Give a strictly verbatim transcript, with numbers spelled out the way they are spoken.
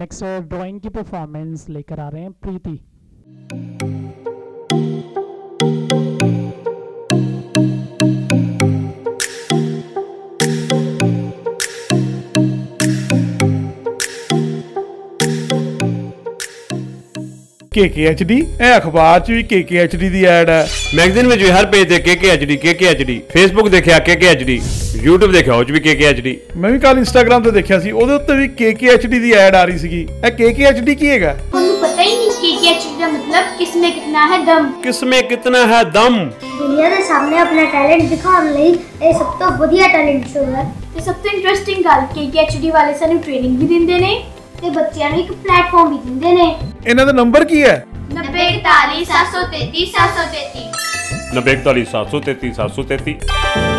Next drawing की performance लेकर आ रहे हैं प्रीति। के के एच डी ए अखबार च भी के के एच डी दी ऐड है, मैगजीन में जो हर पेज ते के के एच डी के के एच डी, फेसबुक देखिया के के एच डी, यूट्यूब देखिया ਉਹ ਚ ਵੀ के के एच डी। मैं भी कल इंस्टाग्राम ਤੇ ਦੇਖਿਆ ਸੀ, ਉਹਦੇ ਉੱਤੇ ਵੀ के के एच डी ਦੀ ਐਡ ਆ ਰਹੀ ਸੀਗੀ। ਇਹ के के एच डी ਕੀ ਹੈਗਾ? ਤੁਹਾਨੂੰ ਪਤਾ ਹੀ ਨਹੀਂ के के एच डी ਦਾ मतलब किसमें कितना है दम। किसमें कितना है दम। ਦੁਨੀਆ ਦੇ ਸਾਹਮਣੇ ਆਪਣਾ ਟੈਲੈਂਟ ਦਿਖਾਉਣ ਲਈ ਇਹ ਸਭ ਤੋਂ ਵਧੀਆ ਟੈਲੈਂਟ ਸ਼ੋਅ ਹੈ ਤੇ ਸਭ ਤੋਂ ਇੰਟਰਸਟਿੰਗ ਗੱਲ के के एच डी ਵਾਲੇ ਸਾਨੂੰ ਟ੍ਰੇਨਿੰਗ ਵੀ ਦਿੰਦੇ ਨੇ ਤੇ ਬੱਚਿਆਂ ਨੂੰ ਇੱਕ ਪਲੇਟਫਾਰਮ ਵੀ ਦਿੰਦੇ ਨੇ। ਇਹਨਾਂ ਦਾ ਨੰਬਰ ਕੀ ਹੈ? नब्बे इकतालीस सात सौ तैतीस सात सौ तैतीस नब्बे इकतालीस सात सौ तैतीस सात सौ तैतीस।